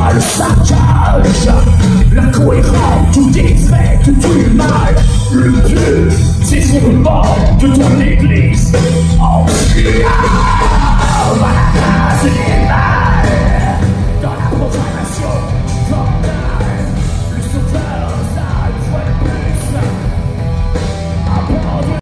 le saccage, la cohérence, tout défait, tout du mal. Le Dieu, c'est sur le bord de ton église. En chien, voilà, c'est des mal.